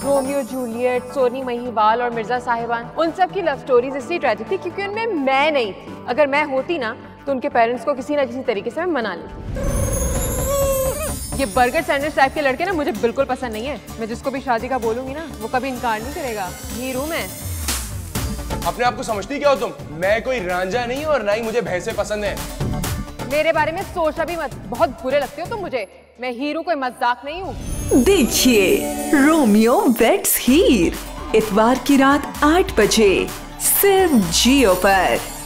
Romeo Juliet, Soni Mahiwal और मिर्जा साहिबान, उन सब की लव स्टोरीज इसलिए ट्रेजिक थी क्योंकि उनमें मैं नहीं थी। अगर मैं होती ना तो उनके पेरेंट्स को किसी ना किसी तरीके से मैं मना लेती। ये बर्गर सैंडविच टाइप के लड़के ना मुझे बिल्कुल पसंद नहीं है। मैं जिसको भी शादी का बोलूंगी ना वो कभी इनकार नहीं करेगा। हीर हूं मैं। अपने आप को समझती क्या हो तुम? मैं कोई रांझा नहीं और ना ही मुझे भैंसे पसंद है। मेरे बारे में सोचना भी मत, बहुत बुरे लगते हो तुम मुझे। मैं हीरो कोई मजाक नहीं हूँ। देखिए रोमियो वेड्स हीर इतवार की रात 8 बजे सिर्फ जियो पर।